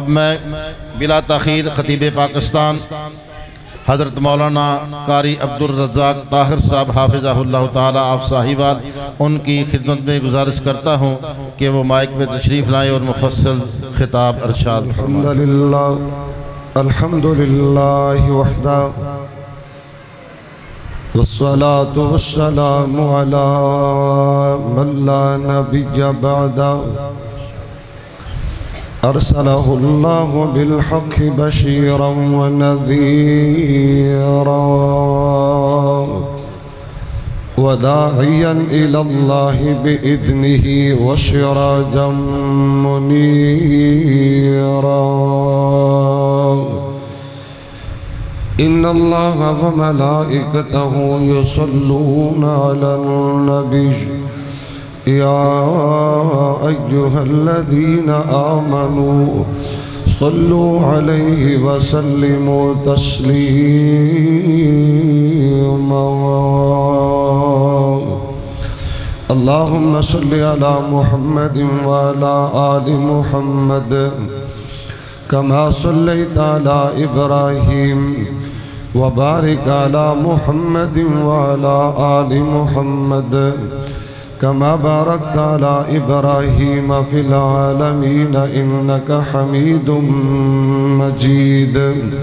اب میں بلا تاخیر خطیب پاکستان حضرت مولانا قاری عبدالرزاق طاہر صاحب حافظہ اللہ تعالی آپ صاحبان ان کی خدمت میں گزارش کرتا ہوں کہ وہ مائک پہ تشریف لائیں اور مفصل خطاب ارشاد فرمائیں۔ الحمدللہ وحدہ والصلاة والسلام علی من لا نبی بعدہ أرسله الله بالحق بشيرا ونذيرا وداعيا إلى الله بإذنه وسراجا منيرا إن الله وملائكته يصلون على النبي يا أيها الذين آمنوا صلوا عليه وسلموا تسليما اللهم صل على محمد وعلى آل محمد كما صليت على إبراهيم وبارك على محمد وعلى آل محمد كما باركت على إبراهيم في العالمين إنك حميد مجيد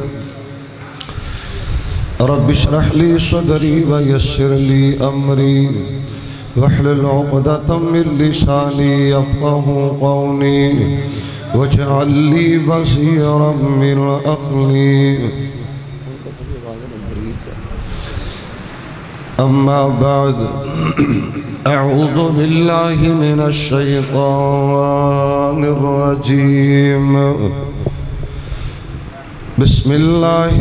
رب اشرح لي صدري ويسر لي أمري واحلل عقدة من لساني يفقه قولي واجعل لي وزيرا من أهلي أما بعد أعوذ بالله من الشيطان الرجيم بسم الله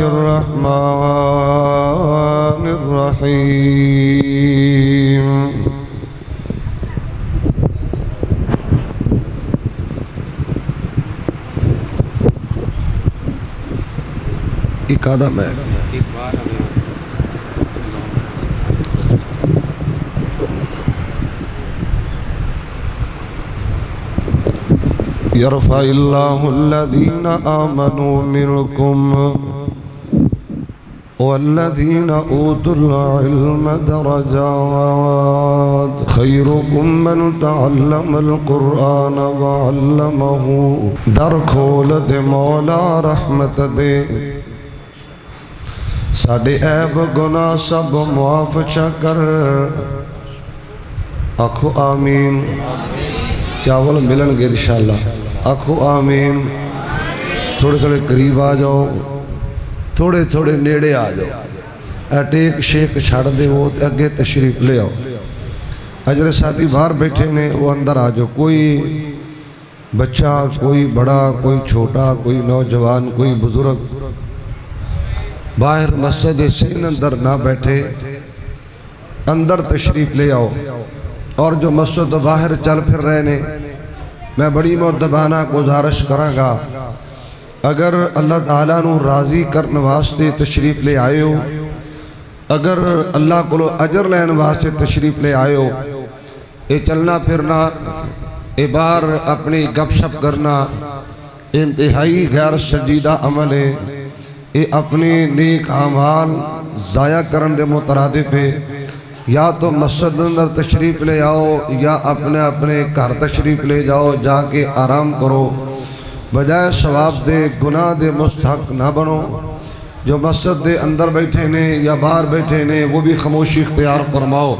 الرحمن الرحيم ایک آدھا میں يرفع الله الذين آمنوا منكم والذين أوتوا العلم درجات خيركم من تعلم القرآن وعلمه در کھول دے مولا رحمت دے ساڑے عیب گناہ سب معاف چکر آکھو آمین چاول ملن گے انشاءاللہ آکھو آمین تھوڑے تھوڑے قریب آ جاؤ تھوڑے تھوڑے نیڑے آ جاؤ ایک شیک چھاڑ دے وہ اگے تشریف لے آؤ اجر ساتھی باہر بیٹھے نے وہ اندر آ جاؤ کوئی بچہ کوئی بڑا کوئی چھوٹا کوئی نوجوان کوئی بزرگ باہر مسجد سین اندر نہ بیٹھے اندر تشریف لے آؤ اور جو مسجد باہر چل پھر رہے نے میں بڑی مؤدبانہ گزارش کراں گا اگر اللہ تعالیٰ نو راضی کرنے واسطے تشریف لے آئے ہو اگر اللہ کو اجر لین واسطے تشریف لے آئے ہو یہ چلنا پھرنا یہ باہر اپنی گپ شپ کرنا انتہائی غیر سنجیدہ عمل ہے یہ اپنی نیک اعمال ضائع کرن دے مترادف ہے یا تو مسجد اندر تشریف لے آؤ یا اپنے اپنے گھر تشریف لے جاؤ جا کے آرام کرو بجائے ثواب دے گناہ دے مستحق نہ بنو جو مسجد دے اندر بیٹھے نے یا باہر بیٹھے نے وہ بھی خاموشی اختیار فرماؤ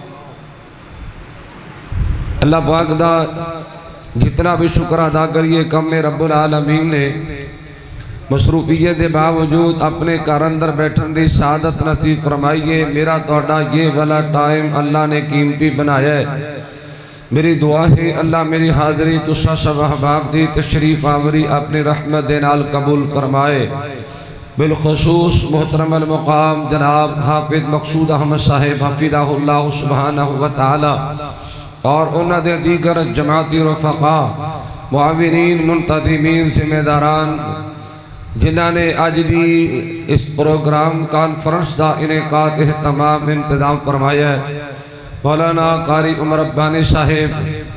اللہ پاک دا جتنا بھی شکر ادا کریے کم میں رب العالمین نے مصروفیت دے باوجود اپنے گھر اندر بیٹھن دی سعادت نصیب فرمائیے میرا توڑا یہ والا ٹائم اللہ نے قیمتی بنایا ہے میری دعا ہے اللہ میری حاضری تسا سب احباب دی تشریف آوری اپنی رحمت دے نال قبول فرمائے بالخصوص محترم المقام جناب حافظ مقصود احمد صاحب حفظہ اللہ سبحانہ وتعالی اور انہ دے دیگر جماعتی رفقا معاونین منتظمین ذمہ داران جنہاں نے آج دی اس پروگرام کانفرنس دا انعقاد اہتمام انتظام فرمایا ہے مولانا قاری عمر ربانی صاحب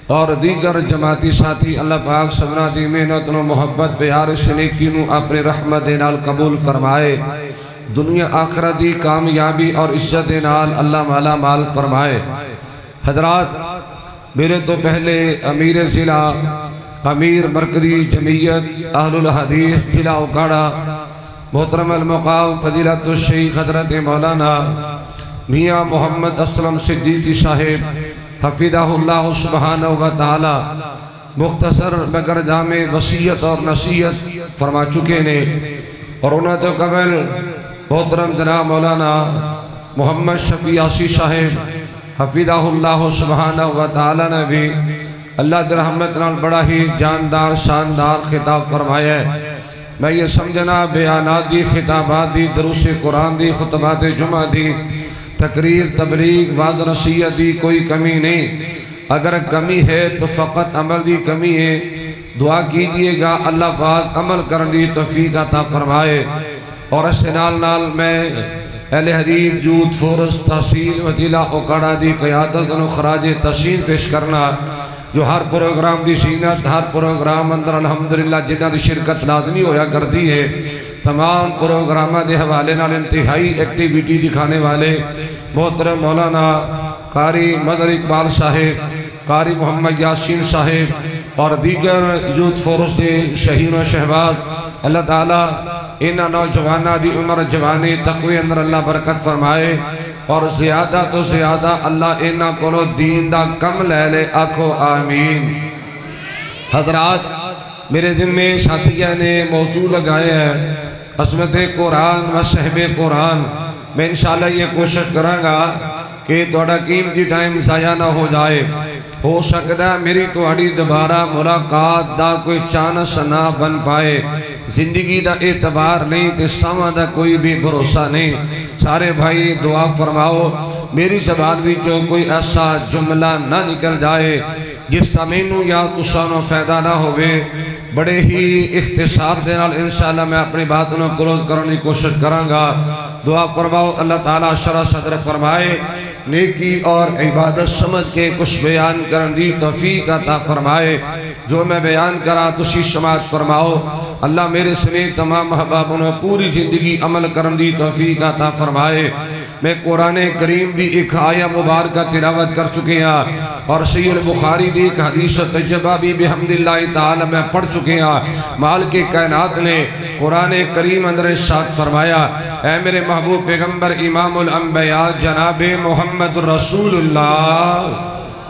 اور دیگر جماعتی ساتھی اللہ پاک سبنا دی محنت و محبت پیار سے نیکی نو اپنے رحمت نال قبول فرمائے، دنیا آخرت دی کامیابی اور عزت نال اللہ مالا مال فرمائے۔ حضرات، میرے تو پہلے امیر ضلع، امیر مرکزی جمعیت اہل الحدیث ضلع اوکاڑا محترم المقام فضیلت الشیخ حضرت مولانا میاں محمد اسلم صدیقی صاحب حفظہ اللہ سبحانہ و تعالی مختصر مگر جامع وصیت اور نصیحت فرما چکے نے، اور انہوں تو قبل محترم جناب مولانا محمد شفیع آسی صاحب حفظہ اللہ سبحانہ و تعالی نے بھی اللہ در رحمت نال بڑا ہی جاندار شاندار خطاب فرمایا ہے۔ میں یہ سمجھنا بیانات دی، خطابات دی، دروس قرآن دی، خطبات جمعہ دی، تقریر، تبلیغ، وعظ نصیحت دی کوئی کمی نہیں۔ اگر کمی ہے تو فقط عمل دی کمی ہے۔ دعا کیجئے گا اللہ پاک عمل کرنے دی توفیق عطا فرمائے۔ اور اس نال میں اہل حدیث جود فورس تحصیل و ضلع اوکاڑا دی قیادت و خراج تحسین پیش کرنا، جو ہر پروگرام دی زینت، ہر پروگرام اندر الحمدللہ جنہاں دی شرکت لازمی ہویا کرتی ہے، تمام پروگرامہ دے حوالے نال انتہائی ایکٹیویٹی دکھانے والے محترم مولانا قاری مظہر اقبال صاحب، قاری محمد یاسین صاحب اور دیگر یوتھ فورس دے شہین و شہباز، اللہ تعالیٰ انہاں نوجوانہ دی عمر جوانی تقوی اندر اللہ برکت فرمائے، اور زیادہ تو زیادہ اللہ انہاں کو دین دا کم لے لے، آکھو آمین۔ حضرات، میرے دن میں ساتھیہ نے موضوع لگائے ہیں عظمت قرآن و صحب قرآن۔ میں انشاءاللہ یہ کوشش کروں گا کہ توڑا قیمتی ٹائم ضائع نہ ہو جائے۔ ہو سکتا ہے میری توڑی دوبارہ ملاقات دا کوئی چانس نہ بن پائے۔ زندگی دا اعتبار نہیں تے سما دا کوئی بھی بھروسہ نہیں۔ سارے بھائی دعا فرماؤ میری زبان بھی جو کوئی ایسا جملہ نہ نکل جائے جس کا مینوں یا تسانو فائدہ نہ ہوئے۔ بڑے ہی اختصار دے نال انشاءاللہ میں اپنی باتوں کو کلوز کرنے کی کوشش کروں گا۔ دعا فرماؤ اللہ تعالیٰ شرح صدر فرمائے، نیکی اور عبادت سمجھ کے کچھ بیان کرن دی توفیق عطا فرمائے۔ جو میں بیان کرا تسی سماعت فرماؤ۔ اللہ میرے سمیت تمام احبابوں نے پوری زندگی عمل کرن دی توفیق عطا فرمائے۔ میں قرآن کریم دی ایک آیہ مبارکہ تلاوت کر چکے ہیں، اور صحیح البخاری دی ایک حدیث تجربہ بھی بحمداللہ تعالی میں پڑھ چکے ہیں۔ مالک کائنات نے قرآن کریم اندر ارشاد فرمایا، اے میرے محبوب پیغمبر امام الانبیاء جناب محمد رسول اللہ،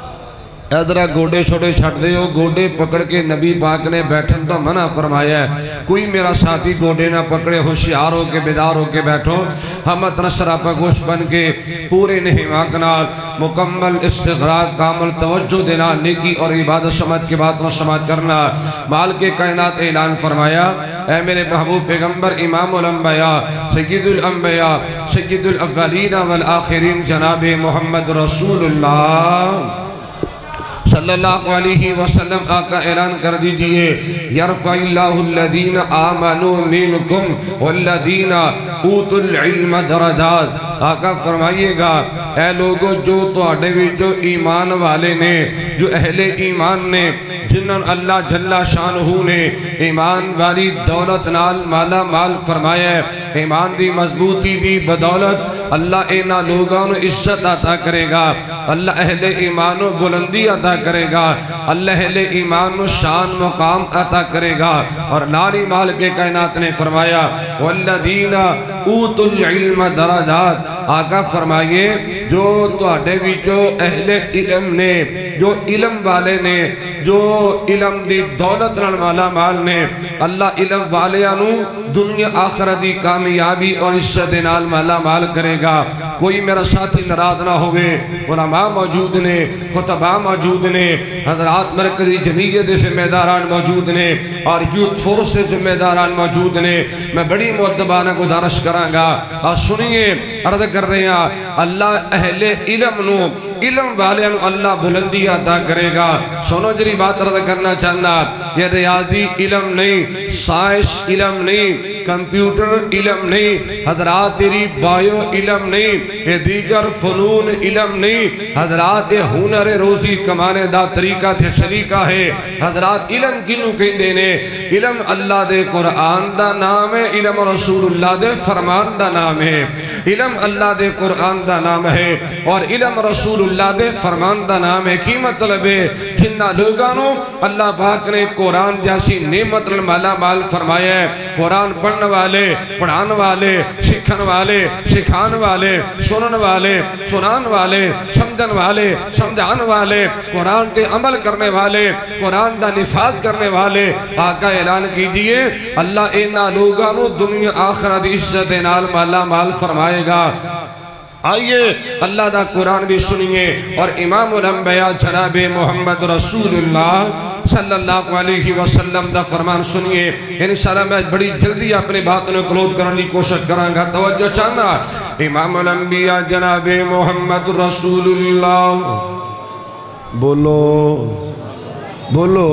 ادھرا گوڑے چھوڑے چھٹ دے ہو، گوڑے پکڑ کے نبی پاک نے بیٹھن تو منع فرمایا ہے۔ کوئی میرا ساتھی گوڑے نہ پکڑے، ہوشیار ہو کے بیدار ہو کے بیٹھو۔ ہم اتنسرہ پہ گوش بن کے پورے نہیماں کنال مکمل استغراق کامل توجہ دینا، نیکی اور عبادت سمجھ کے باتوں سمجھ کرنا۔ مالک کائنات اعلان فرمایا، اے میرے محبوب پیغمبر امام الانبیاء سید الانبیاء سید الاولین والآخرین جناب محمد رسول اللہ صلی اللہ علیہ وسلم آقا اعلان کر دیجئے، یرفع اللہ الذین آمنوا منکم والذین اوتوا العلم درجات۔ آقا فرمائیے گا، اے لوگوں جو تواڈے وچ جو ایمان والے نے، جو اہل ایمان نے، جنہاں اللہ جل شانہ نے ایمان والی دولت نال مالا مال فرمایا ہے، ایمان دی مضبوطی دی بدولت اللہ اینا لوگوں عزت عطا کرے گا، اللہ اہل ایمان و بلندی عطا کرے گا، اللہ اہل ایمان و شان مقام عطا کرے گا۔ اور ناری مال کے کائنات نے فرمایا، والذین اوتوا العلم درجات۔ آقا فرمائیے جو تواڈے وچوں اہل علم نے، جو علم والے نے، جو علم دی دولت نال مالا مال نے، اللہ علم والیانو دنیا آخرت دی کامیابی اور عزت نال مالا مال کرے گا۔ کوئی میرا ساتھی ناراض نہ ہوئے، علماء موجود نے، خطباء موجود نے، حضرات مرکزی جمعیت دے ذمہ داران موجود نے، اور یوتھ فورس دے ذمہ داران موجود نے۔ میں بڑی مؤدبانہ گزارش کراں گا، اور سنیے عرض کر رہے ہیں، اللہ اہل علم نو علم والے اللہ بلندی عطا کرے گا. سنو جری بات رضا کرنا چاہنا، یہ ریاضی علم نہیں، سائنس علم نہیں، کمپیوٹر علم نہیں حضرات، تیری بایو علم نہیں، یہ دیگر فنون علم نہیں حضرات، یہ ہنر روزی کمانے دا طریقہ تھے شریکہ ہے حضرات. علم کنو کہیں دینے؟ علم اللہ دے قرآن دا نام ہے، علم رسول اللہ دے فرمان دا نام ہے. علم اللہ دے قرآن دا نام ہے اور علم رسول اللہ دے فرمان دا نام ہے. کی مطلب ہے؟ جنہ لوگانوں اللہ پاک نے قرآن جیسی نعمت مالا مال فرمایا ہے. قرآن پڑھن والے، پڑھان والے، سکھن والے، سکھان والے، سنن والے، سنان والے، سمجھن والے، سمجھان والے، قرآن تے عمل کرنے والے، قرآن دا نفاذ کرنے والے. آقا اعلان کیجئے اللہ اینا لوگانوں دنیا آخرت عزت نال مالا مال فرمائے گا. آئیے اللہ دا قرآن بھی سنیے اور امام الانبیاء جناب محمد رسول اللہ صلی اللہ علیہ وسلم دا فرمان سنیے. انشاءاللہ میں بڑی جلدی اپنے باتوں نے کلوز کرنے کی کوشش کروں گا. توجہ چاہنا، امام الانبیاء جناب محمد رسول اللہ، بولو بولو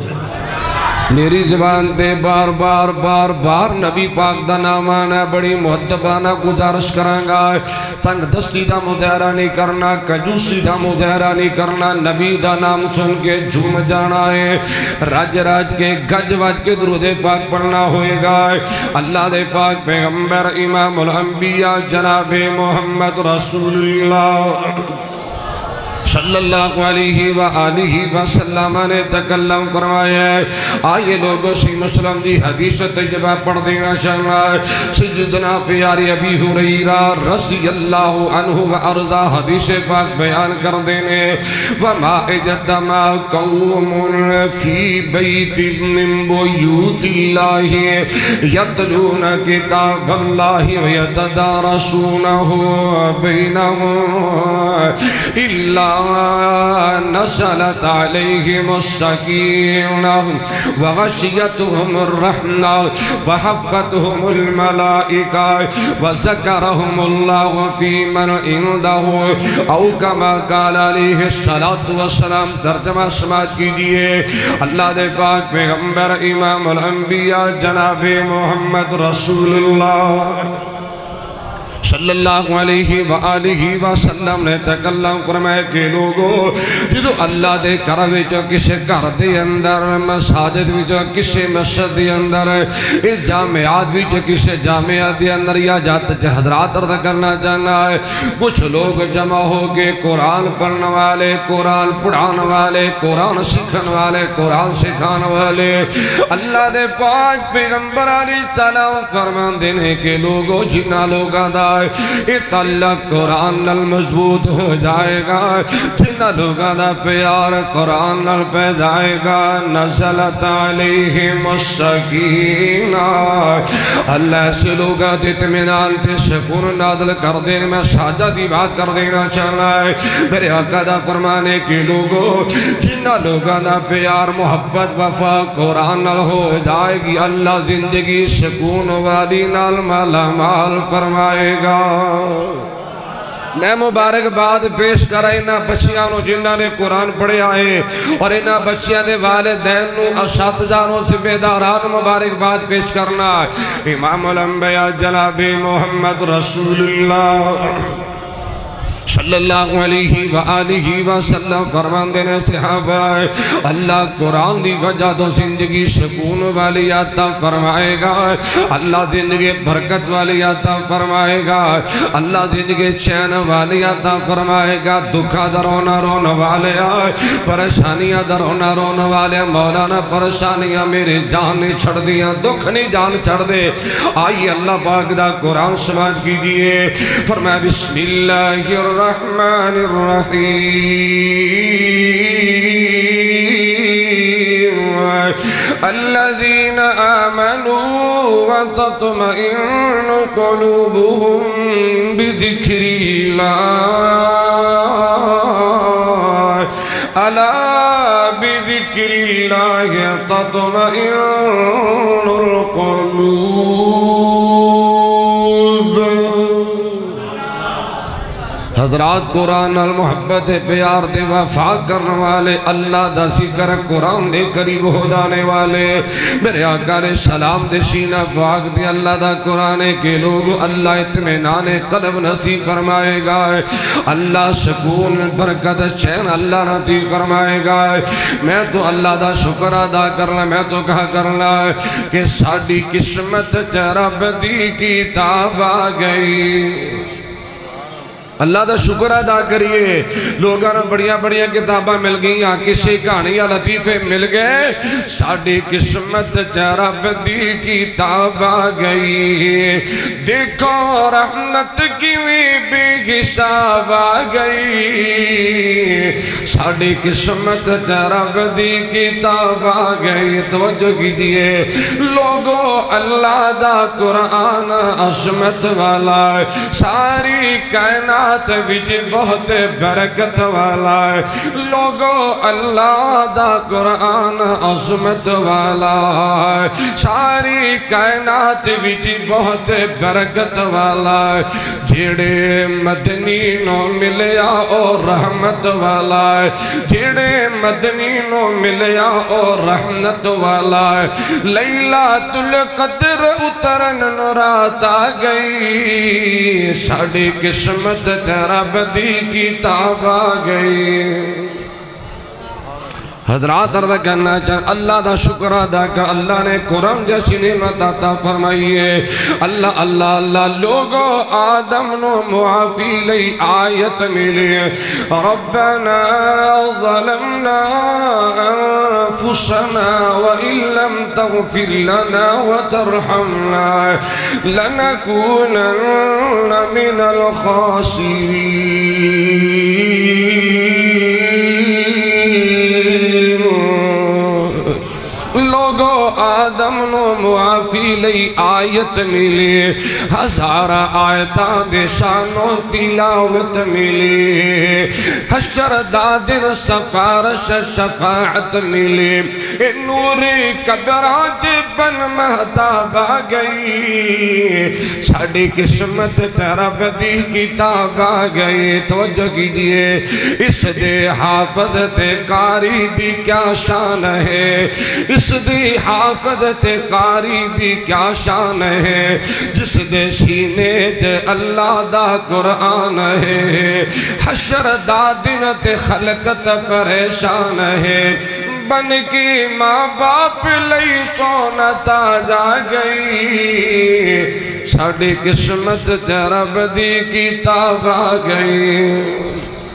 میری زبان دے بار بار بار بار نبی پاک دا نام آنا. بڑی محتبانہ گزارش کرانگا، تنگ دستی دا مظاہرہ نہیں کرنا، کجوسی دا مظاہرہ نہیں کرنا. نبی دا نام سن کے جھوم جانا ہے، راج راج کے گج واج کے درود پاک پڑھنا ہوئے گا. اللہ دے پاک پیغمبر امام الانبیاء جناب محمد رسول اللہ صلی اللہ علیہ وآلہ وسلم نے تکلم کروایا ہے. آئیے لوگوں سی مسلم دی حدیث تجربہ پڑھ دینا چاہنا ہے. سیدنا پیاری ابی ہریرہ رضی اللہ عنہ وارضا حدیث پاک بیان کر دینے. وما اجتمع قوم فی بیت من بیوت اللہ یتلون کتاب اللہ ویتدارسونہ بینہم الا نزلت علیہم السکینہ وغشیتہم الرحمہ وحفتہم الملائکہ وذکرہم اللہ فی من عندہ او کما قال علیہ السلام. ترجمہ سماعت کیجئے. اللہ دے پاک پیغمبر امام الانبیاء جناب محمد رسول اللہ صلی اللہ علیہ وآلہ وسلم نے تکلم فرمائے کہ لوگوں جدو اللہ دے گھر وچوں کسے گھر دے اندر، مساجد وچوں کسے مسجد دے اندر، اس جامعات وچوں کسے جامعات دے اندر یا جات حضرات عرض کرنا چاہنا ہے. کچھ لوگ جمع ہو کے قرآن پڑھنے والے، قرآن پڑھان والے، قرآن سکھن والے، قرآن سکھان والے. اللہ دے پاک پیغمبر علیہ السلام فرمان دینے کے لوگوں جنہ لوگاں دا تعلق قرآن نال مضبوط ہو جائے گا، جنہ لوگاں دا پیار قرآن نال پہ جائے گا. نزلت علیہم السکینہ، اللہ سے لوگاں تے اطمینان تے سکون نازل کر دینے. میں سادہ دی بات کر دینا چاہنا ہے. میرے آقا دا فرمانے کے لوگوں جنہ لوگاں دا پیار محبت وفا قرآن نال ہو جائے گی، اللہ زندگی سکون والی نال مالا مال فرمائے گا. میں مبارک بات پیش کر رہا انہاں بچیاں نو جنہاں نے قرآن پڑھے آئے اور انہاں بچیاں دے والدین نو اساتذہ نو ذمہ داران مبارک بات پیش کرنا. امام الانبیاء جناب محمد رسول اللہ صلی اللہ علیہ وآلہ وسلم فرمان دینے صحابہ اللہ قرآن دی وجہ تو زندگی سکون والی عطا فرمائے گا، اللہ زندگی برکت والی عطا فرمائے گا، اللہ زندگی چین والی عطا فرمائے گا. دکھا درونا رونا والے آئے، پریشانیاں درونا رونا والے. مولانا پریشانیاں میرے جان نے چھڑ دیا، دکھ نہیں جان چھڑ دے. آئیے اللہ پاک دا قرآن سماعت کیجئے. فرمایا بسم اللہ الرحمن الرحیم الذین آمنوا وتطمئن قلوبهم بذکر اللہ الا بذکر اللہ تطمئن القلوب. حضرات قرآن المحبت پیار دے وفا کرنے والے اللہ دا ذکر قرآن دے قریب ہو جانے والے میرے آقا نے سلام دے سینہ پاک دے اللہ دا قرآن کے لوگ اللہ اطمینان قلب نصیب فرمائے گا اللہ سکون برکت چین اللہ نصیب فرمائے گا میں تو اللہ دا شکر ادا کرنا میں تو کہا کرنا کہ ساڑی قسمت رب دی کتاب آ گئی اللہ دا شکر ادا کریے لوگاں نے بڑیاں بڑیاں کتاباں مل گئی کسی کہانی یا لطیفے مل گئے ساڑی قسمت رب دی کتاب آ گئی دیکھو رحمت کی بے حساب آ گئی ساڑی قسمت رب دی کتاب آ گئی توجہ کیجئے لوگو اللہ دا قرآن عظمت والا ساری کائنات وچ بہت برکت والا ہے لوگو اللہ دا قرآن عظمت والا ہے ساری کائنات وچ بہت برکت والا ہے جڑے مدنی نو ملیا اور رحمت والا ہے جڑے مدنی نو ملیا اور رحمت والا ہے لیلۃ القدر اترن رات آ گئی ساڑی قسمت رب دی کتاب آ گئی حضرات عرض کرنا چاہتے اللہ دا شکر ادا کر اللہ نے قرآن جیسی نعمت عطا فرمائیے اللہ اللہ اللہ لوگو آدم نو معافی لئی آیت ملی ربنا ظلمنا انفسنا وإن لم تغفر لنا وترحمنا لنكونن من الخاسرين لوگو آدم نو معافی لئی آیت ملی ہزارہ آیتاں دے شانو تلاوت ملی حشر دادر سفارش شفاعت ملی نور قبراج بن مہتاب آ گئی ساڑی قسمت رب دی کتاب آ گئی توجہ کیجئے اس دے حافظ تے قاری دی کیا شان ہے اس دی حافظ قاری دی کیا شان ہے جس دے سینے تے اللہ دا قرآن ہے حشر دا دن تے خلقت پریشان ہے بن کی ماں باپ لئی سونا تاج آ گئی ساڑی قسمت رب دی کتاب آ گئی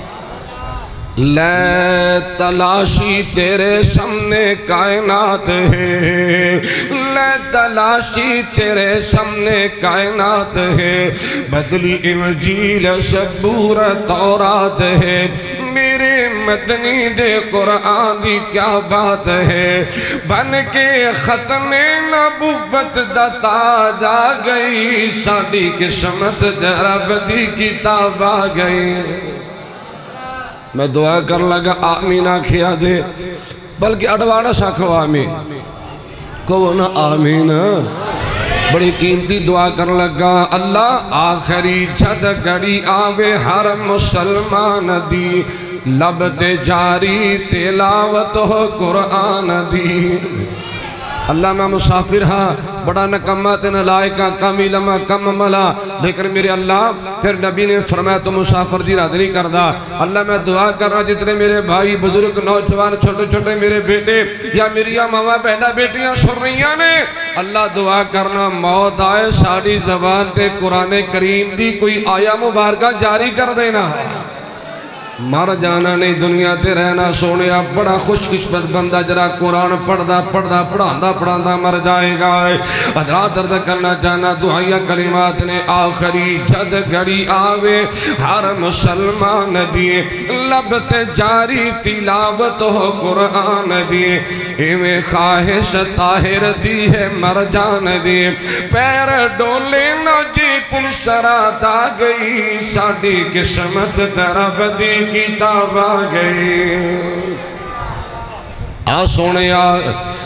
لے تلاشی تیرے سامنے کائنات ہے لے تلاشی تیرے سامنے کائنات ہے بدلی انجیل زبور تورات ہے میرے مدنی دے قرآن دی کیا بات ہے بن کے ختم نبوت دا تاج آ گئی ساڑی قسمت رب دی کتاب آ گئی میں دعا کر لگا آمین آکھیا دے بلکہ اڈوانا ساکھو آمین کونا آمین بڑی قیمتی دعا کر لگا اللہ آخری جد گڑی آوے ہر مسلمان دی لب تے جاری تلاوت ہو قرآن دی اللہ میں مسافر ہاں بڑا نکمہ تے نلائکہ کم علمہ کم ملا لیکن میرے اللہ پھر نبی نے فرمایا تو مسافر دی رات نہیں کردہ اللہ میں دعا کر رہا جتنے میرے بھائی بزرگ نوجوان چھوٹے چھوٹے میرے بیٹے یا میری ماما بہنہ بیٹیاں سن رہیاں نے اللہ دعا کرنا موت آئے ساڑی زبان تے قرآن کریم دی کوئی آیا مبارکہ جاری کر دینا مر جانا نہیں دنیا تے رہنا سونے آپ بڑا خوش قسمت بندہ جرا قرآن پڑھدا مر جائے گا حضرات درد کرنا چاہنا دعائیہ کلمات نے آخری جد گھڑی آوے ہر مسلمان دیے لب تے جاری تلاوت ہو قرآن دیے ایویں خواہش طاہر دی ہے مر جان دیے پیر ڈولے نہ جی پلسرات آ گئی ساڑی قسمت طرف دی کتاب آ گئی آ سونے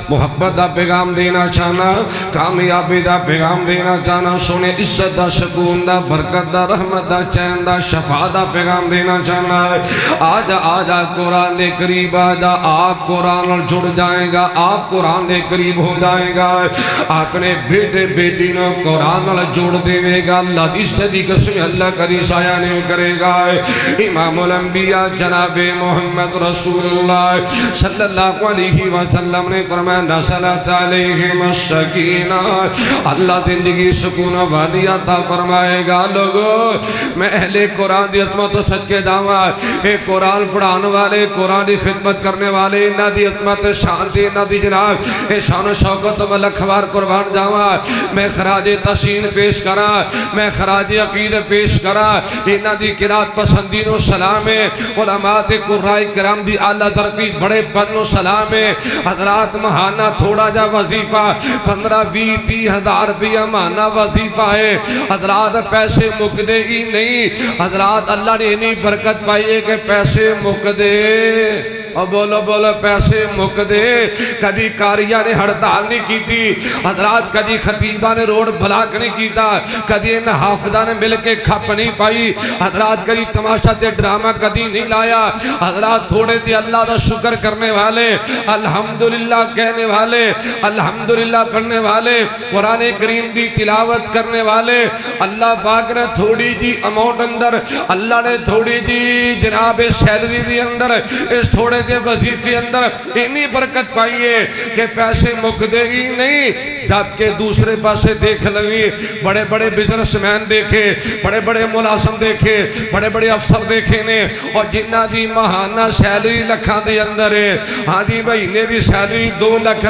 محبت دا پیغام دینا چاہنا کامیابی دا پیغام دینا چاہنا سونے عزت دا سکون دا برکت دا رحمت دا چین دا شفا دا پیغام دینا چاہنا آجا آجا قرآن دے قریب آجا آپ قرآن اور جڑ جائیں گا آپ قرآن دے قریب ہو جائیں گا اپنے بیٹے بیٹی نو قرآن اور جوڑ دے گا اللہ دی صدی قسم اللہ کدی سایہ نہیں کرے گا امام الانبیاء جناب محمد رسول اللہ صلی اللہ علیہ وسلم نے فرمایا نزلت علیہم السکینہ اللہ زندگی سکون والی عطا فرمائے گا لوگو میں اہل قرآن دی عظمت و سچ کے جاواں اے قرآن پڑھانے والے قرآن دی خدمت کرنے والے انہاں دی عظمت شان دی انہاں دی جناب اے شان و شوکت و لکھوار قربان جاواں میں خراج تحسین پیش کراں میں خراج عقید پیش کراں انہاں دی قرات پسندین و سلام ہے علماء قرآن کرام دی اعلیٰ درجی بڑے بن و سلام ہے حضرات مہانہ تھوڑا جا وظیفہ 15-20-30 ہزار روپیہ مہانہ وظیفہ ہے حضرات پیسے مک دے ہی نہیں حضرات اللہ نے انہی برکت پائیے کہ پیسے مک دے اور بولو بولو پیسے مک دے کدی کاریہ نے ہڑتال نہیں کی تھی حضرات کدی خطیبہ نے روڈ بلاک نہیں کیتا کدی ان حافظہ نے مل کے کھپ نہیں پائی حضرات کدی تماشا تے ڈرامہ کدی نہیں لایا حضرات تھوڑے دے اللہ دا شکر کرنے والے الحمدللہ کہنے والے الحمدللہ پڑھنے والے قرآن کریم دی تلاوت کرنے والے اللہ پاک نے تھوڑی جی اماؤنٹ اندر اللہ نے تھوڑی جی جناب سیلری دی اندر اس تھوڑے دے وظیفے اندر انہی برکت پائیے کہ پیسے مک دے گی نہیں جبکہ دوسرے پاسے دیکھ لگی بڑے بڑے بزنس مین دیکھے بڑے بڑے ملازم دیکھے بڑے بڑے افسر دیکھے نے اور جنہ دی مہانہ سیلری لکھاں دے اندر ہے ہاں دی مہینے دی سیلری 2 لاکھ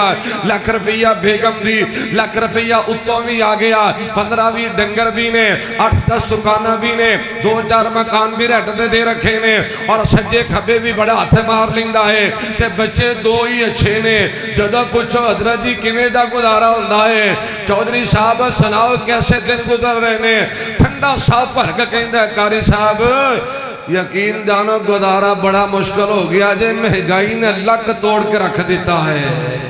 روپیہ بیگم دی لاکھ روپیہ اتوں بھی آ گیا 15 ڈنگر بھی نے 8-10 دکانہ بھی نے 2-4 مکان بھی رہتے دے رکھے نے اور سجے کھبے بھی بڑا ہاتھ مار لیندہ ہے تے بچے 2 ہی اچھے نے جدہ پوچھو حضرت جی کیویں دا گزارا ہوندا ہے چودھری صاحب سناؤ کیسے دن گزر رہے نے ٹھنڈا صاحب بھر کے کہندا ہے قاری صاحب یقین جانو گزارا بڑا مشکل ہو گیا جے مہنگائی نے لک توڑ کے رکھ دیتا ہے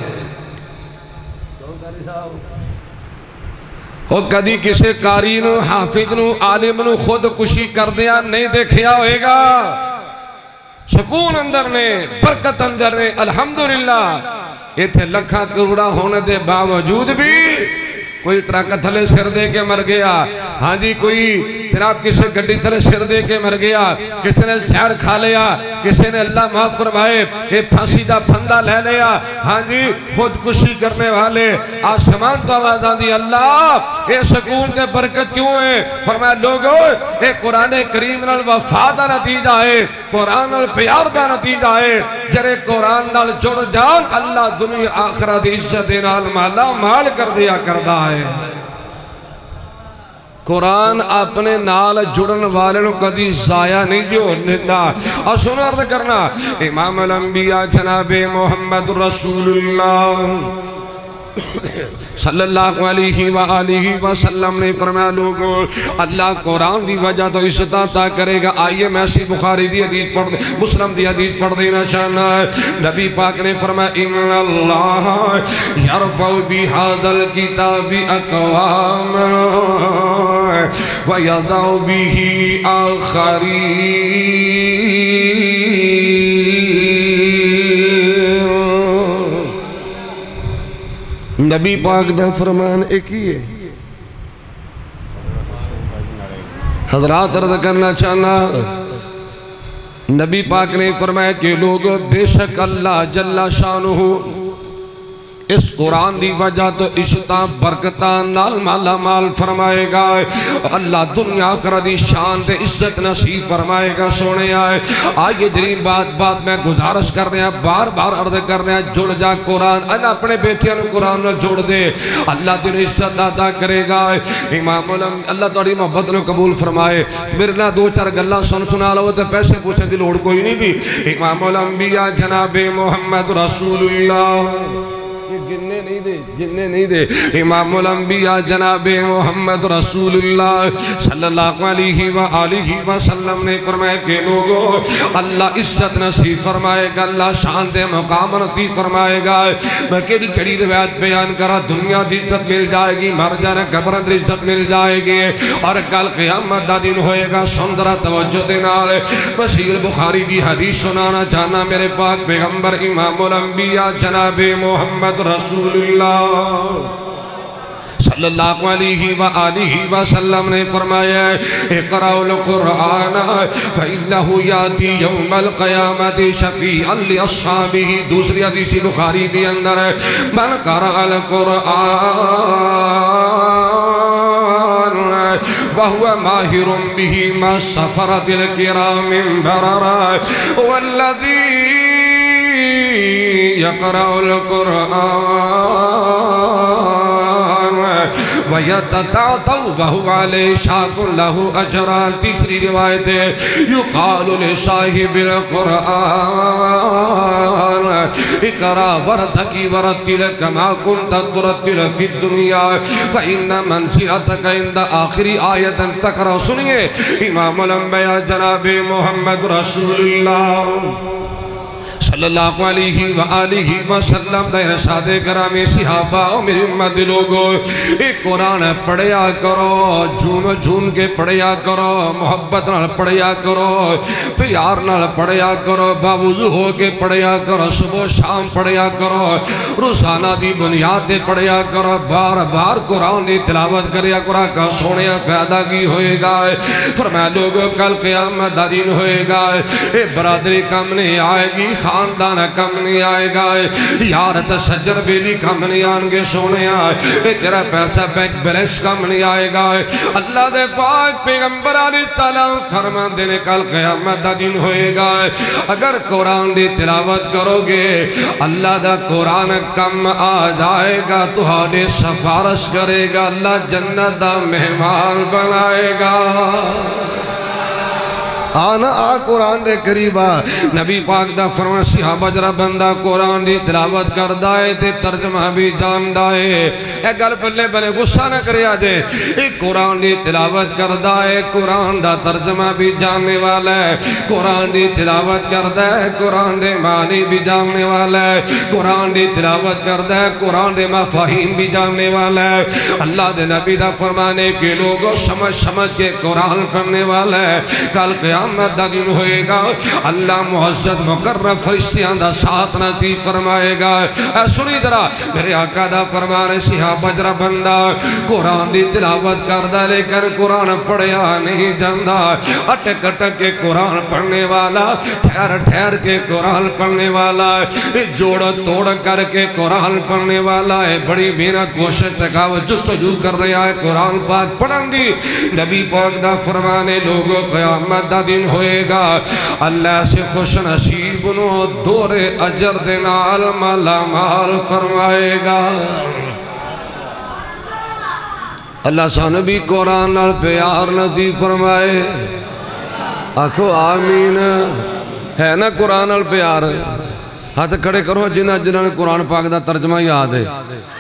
اور کدی کسے قاری نو حافظ نو عالم نو خود کشی کر دیا نہیں دیکھیا ہوئے گا سکون اندر نے برکت اندر نے الحمدللہ یہ تھے لکھا کروڑا ہونے دے باوجود بھی کوئی ٹرک تھلے سر دے کے مر گیا ہاں جی کوئی جناب کسی گڑی تھلے سر دے کے مر گیا کسی نے زہر کھا لیا کسی نے اللہ معاف فرمائے یہ پھانسی دا پھندہ لے لیا ہاں جی خودکشی کرنے والے آسمان تو آواز آدھی اللہ یہ سکون دے برکت کیوں ہے فرمایا لوگو یہ قرآن کریم نال وفا دا نتیجہ ہے قرآن نال پیار دا نتیجہ ہے جرے قرآن نال جڑ جان اللہ دنیا آخرت عزت نال مالا مال کر دیا کردہ ہے قرآن اپنے نال جڑن والے نو کدی ضائع نہیں جو دیتا اور سنو عرض کرنا امام الانبیاء جناب محمد رسول اللہ صلی اللہ علیہ وآلہ وسلم نے فرمایا لوگوں اللہ قرآن دی وجہ تو عطا کرے گا آئیے میں اسی بخاری دی حدیث پڑھ دے مسلم دی حدیث پڑھ دینا چاہنا ہے نبی پاک نے فرمایا ان اللہ یرفع بہذا الکتاب اقوام ویضع به آخرین نبی پاک دا فرمان ایک ہی ہے حضرات عرض کرنا چاہنا نبی پاک نے فرمایا کہ لوگ بے شک اللہ جل شانہ اس قرآن دی وجہ تو عشتہ برکتان نال مالا مال فرمائے گا اللہ دنیا آخرت شان دے عزت نصیب فرمائے گا سونے آئے آئیے جرین بات میں گزارش کر رہے ہیں بار بار عرض کر رہے ہیں جڑ جا قرآن اللہ اپنے بیٹیاں نے قرآن میں جوڑ دے اللہ دن عزت عطا کرے گا امام اللہ توڑی محبت نے قبول فرمائے میرے نہ 2-4 گلہ سنا لو تو پیسے پوچھے دی لوڑ کوئی نہیں دی امام الانبیاء جناب محمد رسول اللہ گنے جننے نہیں دے امام الانبیاء جناب محمد رسول اللہ صلی اللہ علیہ وآلہ وسلم نے فرمایا کہ لوگوں اللہ عزت نصیب فرمائے گا، اللہ شان دے مقام نصیب فرمائے گا۔ میں کڑی روایت بیان کرا، دنیا دی عزت مل جائے گی، مر جانا قبر دی عزت مل جائے گی، اور کل قیامت دا دن ہوئے گا۔ سندرہ توجہ دے نال صحیح بخاری دی حدیث سنانا چاہنا میرے پاک پیغمبر امام الانبیاء جناب محمد رسول اللہ صلی اللہ علیہ وآلہ وسلم نے فرمایا اقرأوا القرآن فإنه يأتي يوم القیامت شفیعا لأصحابہ۔ دوسری حدیث بخاری دی اندر من قرأ القرآن وهو ماہر به ما السفرة الكرام بررا، والذي يقرأ القرآن وَيَتَتَعْتَوْ وَهُوَ عَلَيْهِ شَاكٌ لَهُ أَجْرَانِ۔ تیسری روایت ہے يُقَالُ لِصَاحِبِ الْقُرْآنِ اقرأ وَرْتَقِ وَرَتِّلْ كَمَا كُنْتَ تُرَتِّلُ فِي الدُّنْيَا فَإِنَّ مَنْزِلَتَكَ عِنْدَ آخِرِ آیَةٍ تَقْرَأُ۔ سنیے امام الانبیاء جناب محمد رسول اللہ صلی اللہ علیہ وآلہ وسلم دائر سادے گرامی صحابہ اور میری امت لوگوں ایک قرآن پڑھیا کرو، جھون جھون کے پڑھیا کرو، محبت نال پڑھیا کرو، پیار نال پڑھیا کرو، باوضو ہو کے پڑھیا کرو، صبح شام پڑھیا کرو، روزانہ دی بنیاد پڑھیا کرو، بار بار قرآن دی تلاوت کریا قرآن کا سونے فائدہ کی ہوئے گا۔ فرمایا لوگوں کل قیامت دا دن ہوئے گا، اے برادری کم نہیں آئے گی، خاندان کم نہیں آئے گا، یارت سجر بیلی کم نہیں آنگے سونے آئے، تیرا پیسہ بینک بیلنس کم نہیں آئے گا۔ اللہ دے پاک پیغمبر علیہ السلام فرمان دینے کل قیامت دا دن ہوئے گا، اگر قرآن دی تلاوت کرو گے اللہ دا قرآن کم آ جائے گا، تہاڈے سفارش کرے گا، اللہ جنت دا مہمان بنائے گا۔ آنا آ قرآن دے قریبا نبی پاک دا فرمان صحابہ جرا بندہ قرآن دی تلاوت کر دائے تے ترجمہ بھی جان دائے، اے گل پلے بلے غصہ نہ کرے آجے، ایک قرآن دی تلاوت کر دائے قرآن دا ترجمہ بھی جاننے والا ہے، قرآن دی تلاوت کر دائے قرآن دے معنی بھی جاننے والا ہے، قرآن دی تلاوت کر دائے قرآن دے مفاہیم بھی جاننے والا ہے۔ اللہ دے نبی دا فرمانے کے لوگوں سمجھ سمجھ کے قرآن پڑھنے والا ہے، کل قیامت دا دن ہوئے گا، اللہ معزز مقرب فرشتیاں دا ساتھ نصیب فرمائے گا۔ اے سنی درہ میرے آقا دا فرمانے صحابہ جرا بندہ قرآن دی تلاوت کردہ لیکن قرآن پڑھیا نہیں جاندہ، اٹک اٹک کے قرآن پڑھنے والا، ٹھہر ٹھہر کے قرآن پڑھنے والا، جوڑ توڑ کر کے قرآن پڑھنے والا ہے، بڑی محنت کوشش تکاوت جستجو کر رہا ہے قرآن پاک پڑھن دی۔ نبی پاک دا فرمانے لوگوں قیامت دا دن ہوئے گا، اللہ سے خوش نصیب نو دور اجر دنال مالا مال فرمائے گا۔ اللہ سانو بھی قرآن نال پیار نصیب فرمائے، آکھو آمین۔ ہے نا قرآن نال پیار؟ ہاتھ کھڑے کرو جنہ نے قرآن پاک دا ترجمہ یاد ہے۔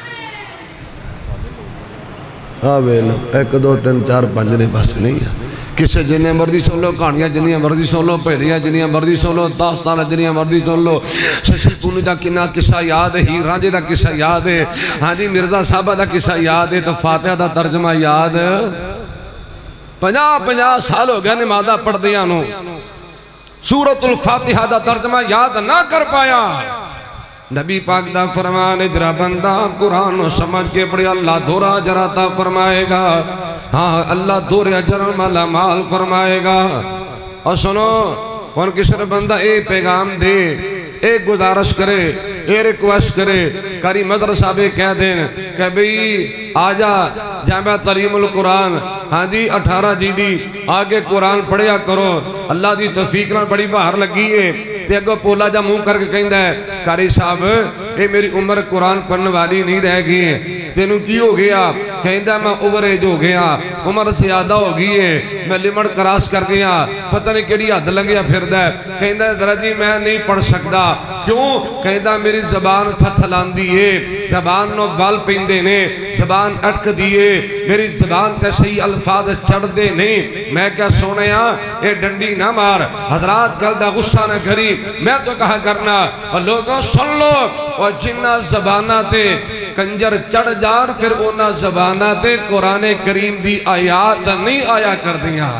آویل 1 2 3 4 5 نے بس نہیں ہے، کسے جنہیں مرضی سن لو، کہانیاں جنہیں مرضی سن لو، پہلیاں جنہیں مرضی سن لو، داستانہ جنہیں مرضی سن لو، ششی پونی دا کنہ قصہ یاد ہے، ہیر رانجے دا قصہ یاد ہے، ہاں جی مرزا صاحبہ دا قصہ یاد ہے، تو فاتحہ دا ترجمہ یاد ہے۔ 50 سال ہو گیا نمازہ پڑھ دیا نو، سورۃ الفاتحہ دا ترجمہ یاد نہ کر پایا۔ نبی پاک دا فرمانے جرا بندہ قرآن سمجھ کے پڑھے اللہ دورا جراتا فرمائے گا، ہاں اللہ دورے اجر مالا مال فرمائے گا۔ اور سنو ان کسر بندہ اے پیغام دے، اے گزارش کرے، اے ریکویسٹ کرے، کاری مدرسہ بے کہہ دیں کہ بھئی آجا جامعہ تعلیم القرآن، ہاں جی 18 GD آگے قرآن پڑھیا کرو، اللہ دی توفیق نہ بڑی باہر لگی ہے۔ تے اگو پولا جا منہ کر کے کہیں ہے کاری صاحب اے میری عمر قرآن پڑھنے والی نہیں رہ گئی ہے، تینوں کی ہو گیا؟ کہندہ میں اووریج ہو گیا، عمر زیادہ ہو گئی ہے، میں لمٹ کراس کر گیا، پتہ نہیں کیڑی حد لگیا پھر دے۔ کہندہ درجی میں نہیں پڑھ سکتا، کیوں؟ کہندہ میری زبان تھتھلان دیئے، زبان نو بال پیندے نے، زبان اٹک دیئے، میری زبان تے صحیح الفاظ چڑھ دے نہیں۔ میں کیا سونے ہاں اے ڈنڈی نہ مار، حضرات کل دا غصہ نہ کری، میں تو کہا کرنا اور لوگوں سن لو، اور جنہ زبانہ تے کنجر چڑھ جان پھر اونا زبانہ تے قرآن کریم دی آیات نہیں آیا کر دیا۔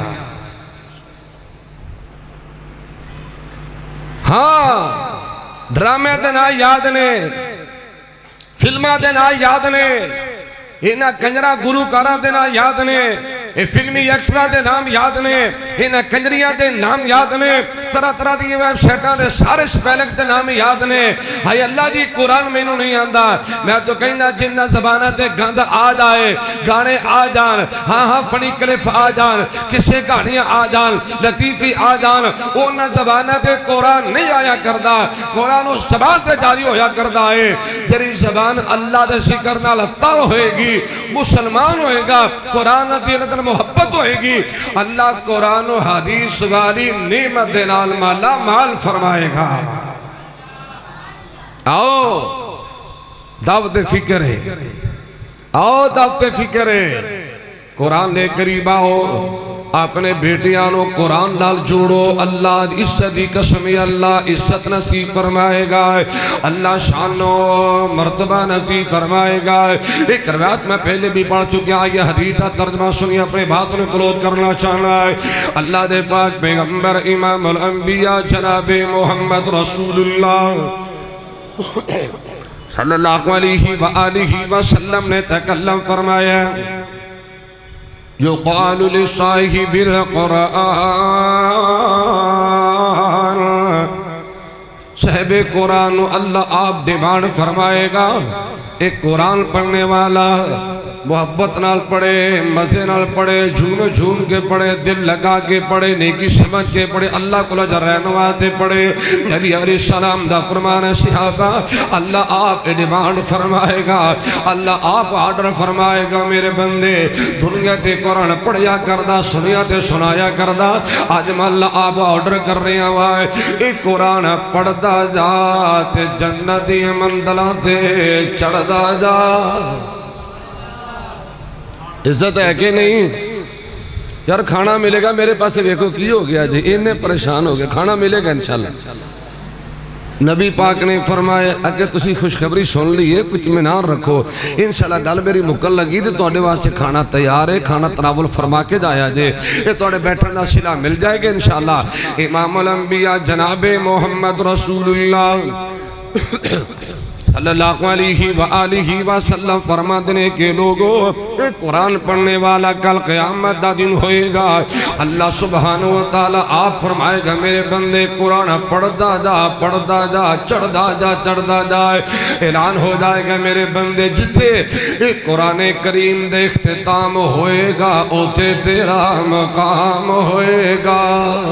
ہاں ڈرامے دے نا یاد نے، فلمہ دے نا یاد نے، اینا کنجرہ گلو کارا دے نا یاد نے، اے فلمی ایکٹرہ دے نام یاد نے، اینا کنجریہ دے نام یاد نے، طرح طرح دی ویب سیٹاں دے سارے سپیلک دے نام یاد نے۔ ہائی اللہ جی قرآن میں انہوں نہیں آندہ، میں تو کہندہ جنہ زبانہ تے گاند آ جائے، گانے آ جان، ہاں ہاں فنی کلف آ جان، کسے گاڑیاں آ جان، لطیفی آ جان، اونا زبانہ تے قرآن نہیں آیا کردہ، قرآن اس زبان تے جاری ہویا کردہ ہے۔ جری زبان اللہ دے ذکر نال تر ہوئے گی، مسلمان ہوئے گا، قرآن دیلت محبت ہوئے گی، اللہ قرآن و حدیث والی نعمت دینال مالا مال فرمائے گا۔ آؤ دعوت فکر ہے، آؤ دعوت فکر ہے، قرآن لے قریب آؤ، اپنے بیٹیانوں قرآن نال جوڑو، اللہ عزت دی قسمی اللہ عزت نصیب فرمائے گا، اللہ شان و مرتبہ نصیب فرمائے گا۔ ایک روایت میں پہلے بھی پڑھ چکا، یہ حدیث کا ترجمہ سنی اپنے بات میں کلوز کرنا چاہنا ہے۔ اللہ دے پاک پیغمبر امام الانبیاء جناب محمد رسول اللہ صلی اللہ علیہ وآلہ وسلم نے تکلم فرمایا، یقال لصاحب القرآن، صاحب قرآن اللہ آپ ڈیمانڈ فرمائے گا، ایک قرآن پڑھنے والا محبت نال پڑھے، مزے نال پڑھے، جھوم جھوم کے پڑھے، دل لگا کے پڑھے، نیکی سمجھ کے پڑھے، اللہ کو لجا رہنواتے پڑھے۔ نبی علیہ السلام دا فرمان صحابہ، اللہ آپ ڈیمانڈ فرمائے گا، اللہ آپ آرڈر فرمائے گا، میرے بندے دنیا تے قرآن پڑھیا کردہ، سنیا تے سنایا کردہ، آج میں اللہ آپ آرڈر کر رہے ہیں، ایک قرآن پڑھدا جا تے جنتی مندلہ تے چڑھدا جا۔ عزت ہے کہ نہیں؟ یار کھانا ملے گا، میرے پاس ویکھو کی ہو گیا جی، انہیں پریشان ہو گئے، کھانا ملے گا انشاءاللہ۔ نبی پاک نے فرمایا اگر تسی خوشخبری سن لیے کچھ منار رکھو، انشاءاللہ گل میری مکل لگی دے توڑے واسے کھانا تیار ہے، کھانا تناول فرما کے جایا جے، یہ توڑے بیٹھن دا صلہ مل جائے گے انشاءاللہ۔ امام الانبیاء جناب محمد رسول اللہ صلی اللہ علیہ وآلہ وسلم فرما دینے کے لوگوں، قرآن پڑھنے والا کل قیامت دا دن ہوئے گا، اللہ سبحانہ وتعالی آپ فرمائے گا میرے بندے قرآن پڑھدا جا، پڑھدا جا، چڑھدا جا، چڑھدا جا۔ اعلان ہو جائے گا میرے بندے جتے قرآن کریم دے اختتام ہوئے گا، اوتے تیرا مقام ہوئے گا۔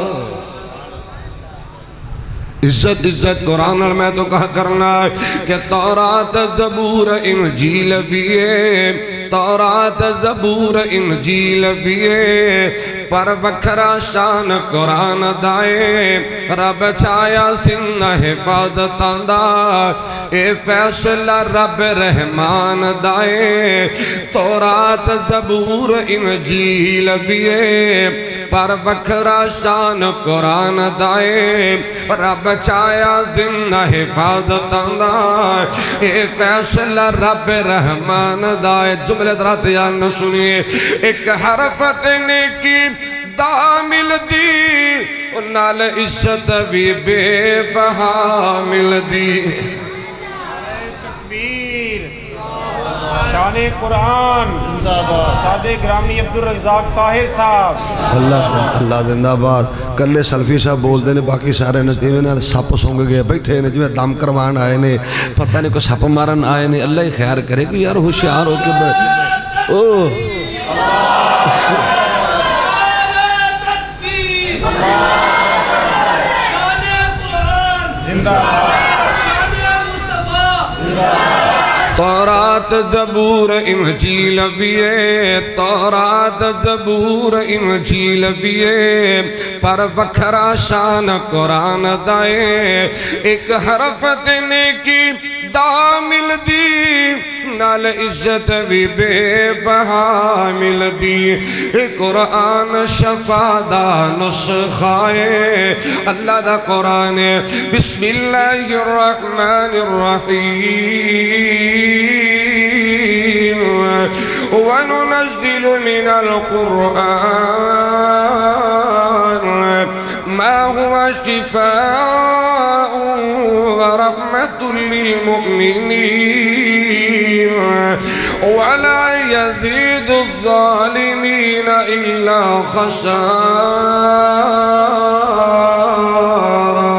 عزت عزت قرآن اور میں تو کہا کرنا کہ تورات زبور انجیل بیئے، تورات زبور انجیل بیئے، پر وکھرا شان قرآن دائے، رب چایا سن حفاظتاں دا، اے فیصلہ رب رحمان دائے۔ تورات زبور انجیل بیئے، پر وکھرا شان قرآن دائے، رب چایا زن حفاظتاں دا، اے فیصلہ رب رحمان دائے۔ جملے درات یاد نہ سنیے، ایک حرف دینے کی دا مل دی، نال عزت بھی بے بہا مل دی۔ شان قرآن استاد گرامی عبدالرزاق طاہر صاحب، اللہ زندہ باد۔ کلے سلفی صاحب بول دے نے، باقی سارے نتیوے نے سپ سونگ گئے بیٹھے نے، جو دم کروان آئے نے، پتہ نہیں کو سپ مارن آئے نے، اللہ ہی خیر کرے کہ یار ہوشیار ہو کے زندہ تورات زبور انجیل بیے تورات زبور انجیل بیے پر بکھرا شان قرآن دائے ایک حرف دینے کی دا مل دی نال عزت بھی بے بہا مل دی قرآن شفا دا نسخائے اللہ دا قرآن بسم اللہ الرحمن الرحیم وَنُنَزِّلُ مِنَ الْقُرْآنِ مَا هُوَ شِفَاءٌ وَرَحْمَةٌ لِّلْمُؤْمِنِينَ وَلَا يَزِيدُ الظَّالِمِينَ إِلَّا خَسَارًا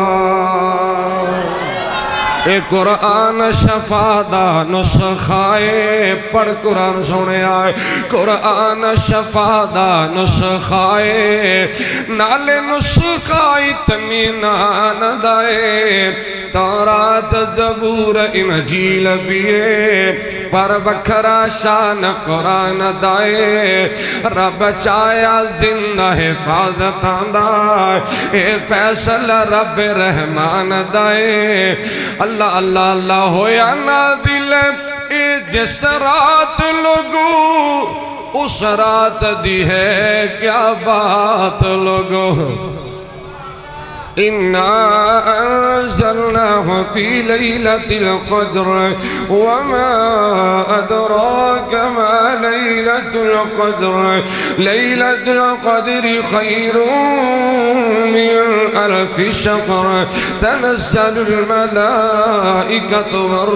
اے قرآن شفا دا نسخائے پڑھ قرآن سونے آئے قرآن شفا دا نسخائے نالے نسخائی تمینان دائے تورات زبور انجیل بیے پر بکھرا شان قرآن دائے رب چایا زندہ حفاظت آندائے اے فیصلہ رب رحمان دائے اللہ اللہ اللہ ہویا نازل اے جس رات لوگو اس رات دی ہے کیا بات لوگو إِنَّا أَنزَلْنَاهُ فِي لَيْلَةِ الْقَدْرِ وَمَا أَدْرَاكَ مَا لَيْلَةُ الْقَدْرِ لَيْلَةُ الْقَدْرِ خَيْرٌ مِّنْ أَلْفِ شَهْرٍ تَنَزَّلُ الْمَلَائِكَةُ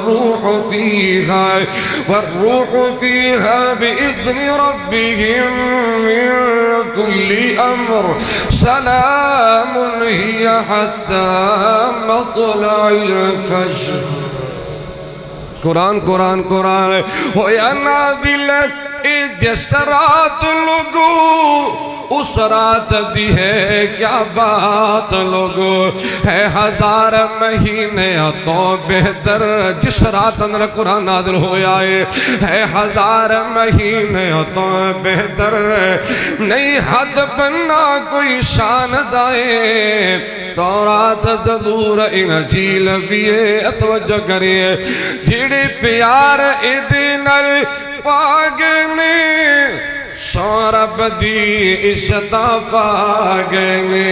وَالرُّوحُ فِيهَا بِإِذْنِ رَبِّهِمْ مِنْ كُلِّ أَمْرٍ سَلَامٌ هِيَ حتى مطلع الفجر قرآن قرآن قرآن ہویا نازل جس رات لوگو اس رات دی ہے کیا بات لوگو ہے ہزار مہینے تو بہتر جس رات اندر قرآن نازل ہویا ہے ہزار مہینے تو بہتر نہیں حد بننا کوئی شان دائے تورات زبور انجیل بیے توجہ کریے جڑے پیار ادنر پاگنے شورب دی عشتا پاگنے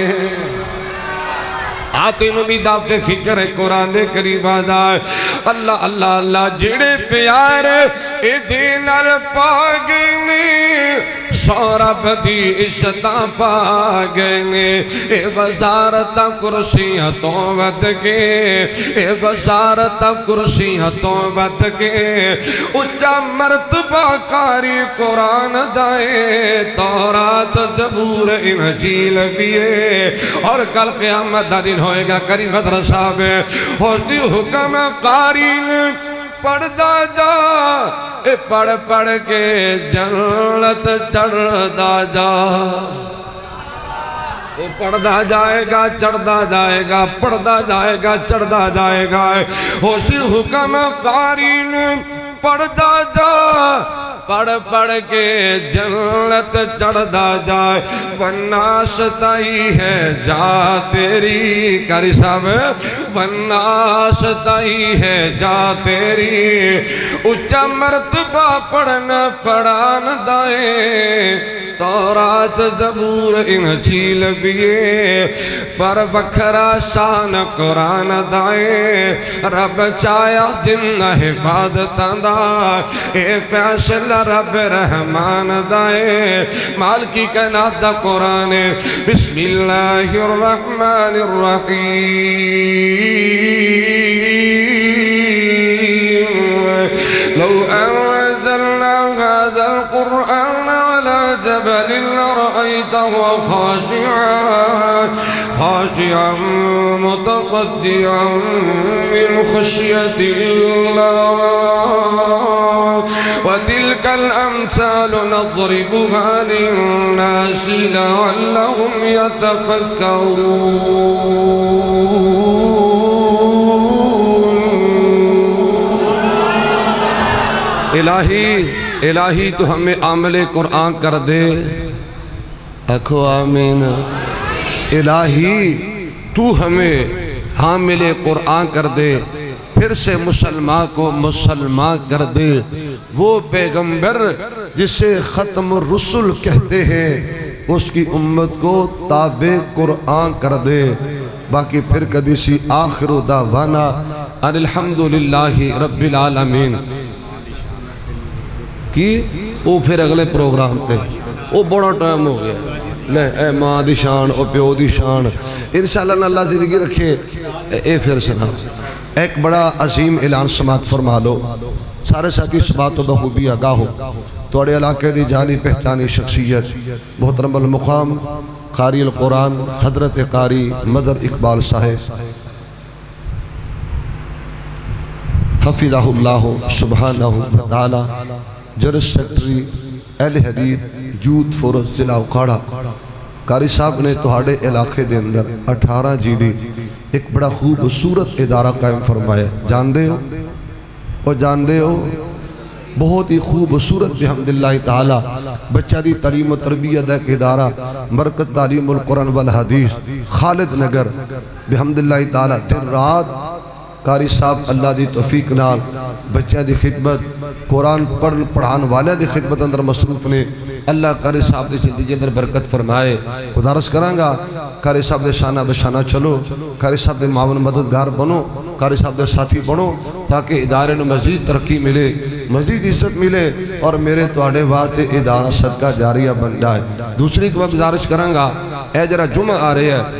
آتے نبی دعوت فکر قرآن دے قریب آدھائے اللہ اللہ اللہ جڑے پیار ادنر پاگنے شورب دی عشتا پاگنے اے وزارت کرسیاں تو ود کے اے وزارت کرسیاں تو ود کے اچھا مرتبہ کاری قرآن دائے تورات زبور انجیل بیے اور کل قیامت دا دن ہوئے گا کریم حضرت صاحب حسنی حکم قارین پڑھتا جا پڑھ پڑھ کے جنت چڑھتا جا پڑھتا جائے گا چڑھتا جائے گا پڑھتا جائے گا چڑھتا جائے گا حسن حکم قارین پڑھتا جا پڑھ پڑھ کے جنت چڑھتا جائے والناس تائی ہے جا تیری کاری صاحب والناس تائی ہے جا تیری اچھا مرتبہ پڑھنا پڑھان دائے تورات زبور انجیل بیے پر بکھرا شان قرآن دائے رب چایا دن حفاظت دا اے فیصلہ رب رحمان دائے مالکی کائنات دا قرآن بسم اللہ الرحمن الرحیم لو انزلنا هذا القرآن على جبل لرأيته خاشعا متصدعا من خشية الله وتلك الأمثال نضربها للناس لعلهم يتفكرون الہی تو ہمیں عامل قرآن کر دے، اکھو آمین۔ الہی تو ہمیں حامل قرآن کر دے، پھر سے مسلمان کو مسلمان کر دے، وہ پیغمبر جسے ختم الرسل کہتے ہیں اس کی امت کو تابع قرآن کر دے۔ باقی پھر قدیسی آخر دعوانا ان الحمدللہ رب العالمین کی وہ پھر اگلے پروگرام تے وہ بڑا ٹائم ہو گیا لے اے ماں دی شان او پیو دی شان انشاءاللہ اللہ زندگی رکھے اے پھر سنا ایک بڑا عظیم اعلان سماعت فرما لو سارے ساتھی سماعت و بخوبی آگاہ ہو توڑے علاقے دی جانی پہچانی شخصیت محترم المقام قاری القرآن حضرت قاری مدر اقبال صاحب حفظہ اللہ سبحانہ وتعالی جرس سیکٹری اہل حدیث جود فورس ضلع اکھاڑا قاری صاحب نے تہاڑے علاقے دے اندر 18 جیلی ایک بڑا خوبصورت ادارہ قائم فرمایا جاندے ہو اور جاندے ہو بہت ہی خوبصورت بحمداللہ تعالی بچہ دی تعلیم و تربیت ایک ادارہ مرکز تعلیم القرآن والحدیث خالد نگر بحمداللہ تعالی دن رات قاری صاحب اللہ دی توفیق نال بچہ دی خدمت قرآن پڑھان والے دی خدمت اندر مصروف نے اللہ قاری صاحب دی زندگی اندر برکت فرمائے گزارش کرانگا قاری صاحب دے شانہ بشانہ چلو قاری صاحب دے معاون مددگار بنو قاری صاحب دے ساتھی بنو تاکہ ادارے نے مزید ترقی ملے مزید عزت ملے اور میرے توڑے وعدے ادارہ صدقہ جاریہ بن جائے دوسری کو گزارش کرانگا اے جرہ جمعہ آ رہے ہے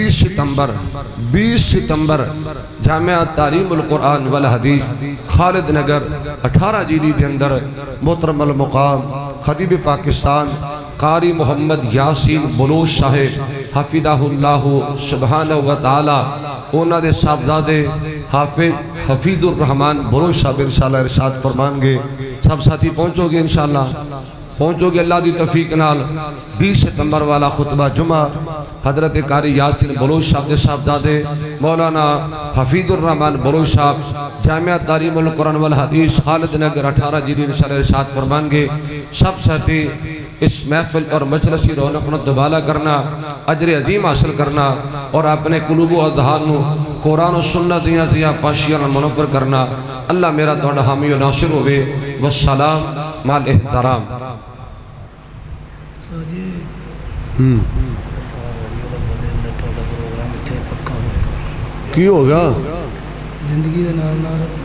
20 ستمبر جامعہ تعلیم القرآن والحدیث خالد نگر 18 جیلی دے اندر محترم المقام خطیب پاکستان قاری محمد یاسین بلوچ صاحب حفظہ اللہ سبحانہ وتعالی اونا دے صاحبزادے حفیظ الرحمن بلوچ صاحب انشاءاللہ ارشاد فرمان گے سب ساتھی پہنچو گے انشاءاللہ پہنچو گے اللہ دی توفیق نال 20 ستمبر والا خطبہ جمعہ حضرت قاری یاسین بلوچ صاحب دے صاحبزادے مولانا حفیظ الرحمن بلوچ صاحب جامعہ تعلیم القرآن والحدیث خالد نگر 18 جیلی انشاءاللہ ارشاد فرمان گے سب ساتھی اس محفل اور مجلسی رونق نہ دوبالا کرنا اجر عظیم حاصل کرنا اور اپنے قلوب و اذہان قرآن و سنت دیا پاشیاں منور کرنا اللہ میرا توڑا حامی و ناصر ہوئے والسلام مال احترام کی ہوگا زندگی دے نال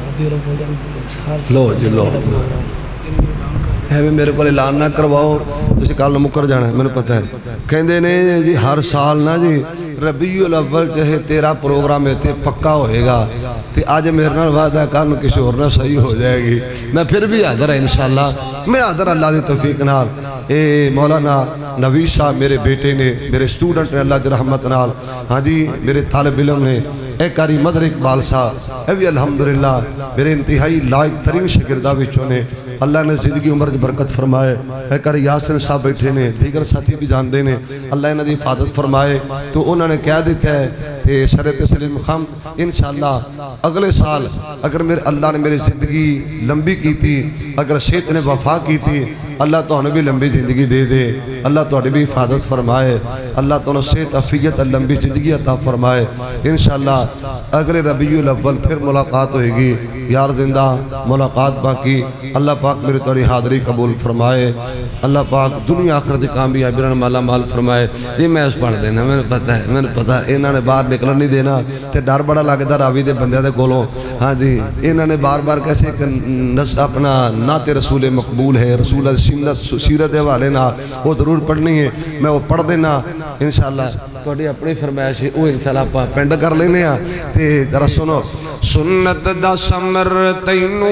لو جی لو ہے میرے کو اعلان نہ کرواؤ تسی کل مکر جانا ہے میں نے پتہ ہے کہندے نے جی ہر سال نا جی ربیع الاول چاہے تیرا پروگرام ہے پکا ہوئے گا تے آج میرے نال وعدہ ہے کل کسی اور نہ صحیح ہو جائے گی میں پھر بھی حاضر ہے انشاءاللہ میں حاضر اللہ دی توفیق نال اے مولانا نویس صاحب میرے بیٹے نے میرے سٹوڈنٹ نے اللہ دی رحمت نال ہاں جی میرے طالب علم نے اے قاری مدر اقبال صاحب اے بھی الحمدللہ میرے انتہائی لائق ترین شاگرداں وچوں نے اللہ نے زندگی عمر کی برکت فرمائے اے قاری یاسین صاحب بیٹھے نے دیگر ساتھی بھی جان دے نے اللہ انہاں دی حفاظت فرمائے تو انہوں نے کہہ دیتا ہے کہ سر تسلیم خم انشاءاللہ اگلے سال اگر میرے اللہ نے میری زندگی لمبی کی تھی اگر صحت نے وفا کی تھی اللہ تو انہیں بھی لمبی زندگی دے دے اللہ تو انہیں بھی حفاظت فرمائے اللہ تو انہیں صحت عفیت لمبی زندگی عطا فرمائے انشاءاللہ اگلے ربیع الاول پھر ملاقات ہوئے گی یار زندہ ملاقات باقی اللہ پاک میرے توڑی حاضری قبول فرمائے اللہ پاک دنیا آخرت کامیابی رن مالا مال فرمائے یہ میں اس پڑھ دینا میں نے پتہ ہے انہوں نے باہر نکلن نہیں دینا تے ڈر بڑا لگتا راوی دے بندے دے کولوں ہاں جی انہوں نے بار بار کیسے اپنا نعت رسول مقبول ہے رسول سیرت حوالے نہ وہ ضرور پڑھنی ہے میں وہ پڑھ دینا انشاءاللہ توڑی اپنی فرمائش ہے وہ انشاءاللہ پینڈ کر لینے ہیں تے ذرا سنو سنت دا سمر تینوں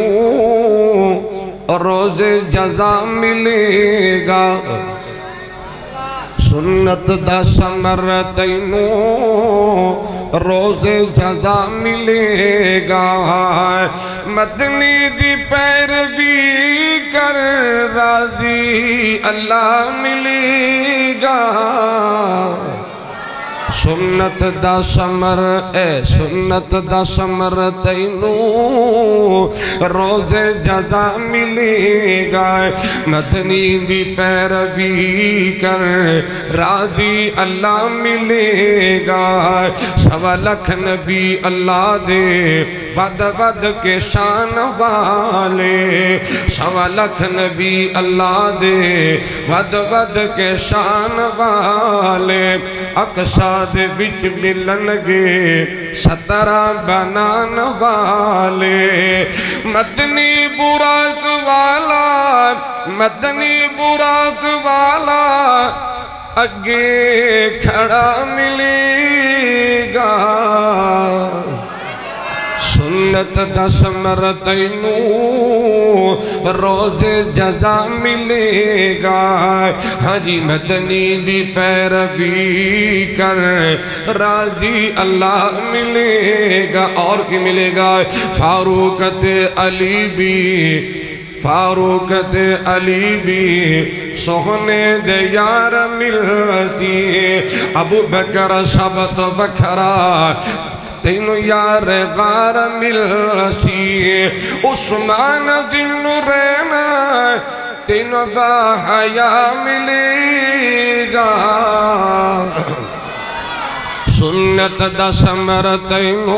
روز جزا ملے گا سنت دا سمر تینوں روز جزا ملے گا مدنی دی پیروی کر راضی اللہ ملے گا سنت دا سمر اے سنت دا سمر تینو روز جزا ملے گا مدنی دی پیروی کر راضی اللہ ملے گا 1.25 لاکھ نبی اللہ دے ود ود کے شان والے 1.25 لاکھ نبی اللہ دے ود ود کے شان والے اقصا دے وچ ملن گے 17 بنان والے مدنی براق والا مدنی براق والا اگے کھڑا ملے گا سنت دا سمر تینو روز جزا ملے گا ہاں جی مدنی دی پیروی کر راضی اللہ ملے گا اور کی ملے گا فاروقت علی بھی سوہنے دے یار ملتی ابو بکر سب تو بکھرا تینو یار غار ملسی عثمان دن رہنا تینو باحیا ملے گا سنت دا سمر تینو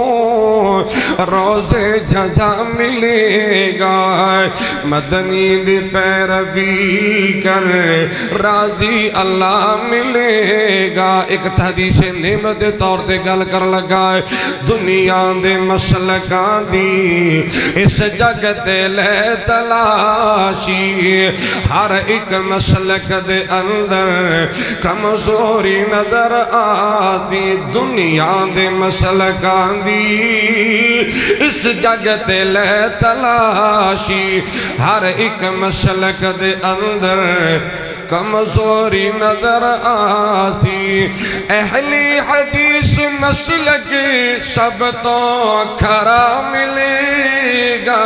روز جزا ملے گا مدنی دی پیروی کر راضی اللہ ملے گا ایک حدیث نعمت دے طور تے گل کر لگا دنیا دے مسلکاں دی اس جگ تے لے تلاشی ہر ایک مسلک دے اندر کمزوری نظر آتی دنیا دے مسلکاں دی اس جگ تے لے تلاشی ہر ایک مسلک دے اندر کمزوری نظر آتی اہلی حدیث مسلک سب تو کھرا ملے گا